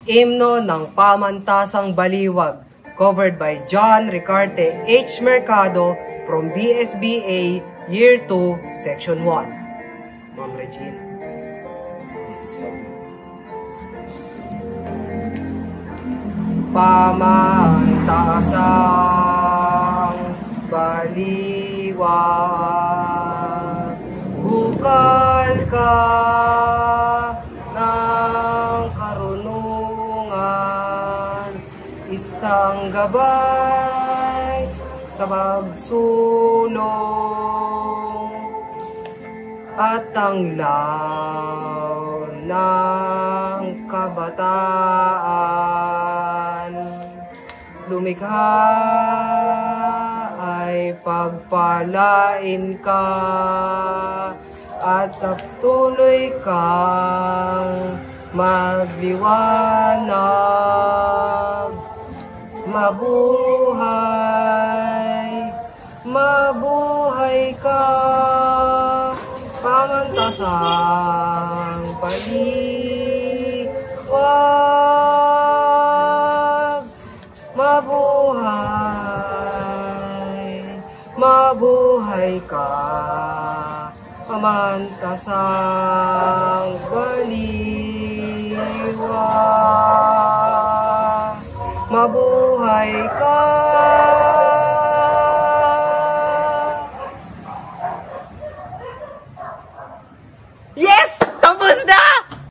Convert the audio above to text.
Himno ng Pamantasang Baliwag, covered by John Ricarte H. Mercado from BSBA Year 2, Section 1. Ma'am Regine, this is for you. Pamantasang baliwag, bukal ka ng karunungan, isang gabay sa pagsulong, at ang law ng kabataan. Lumikha ay pagpalain ka at patuloy kang magliwanag. Mabuhay, mabuhay ka, pamantasang baliwag. Mabuhay, mabuhay ka, pamantasang baliwag. Mabuhay ka.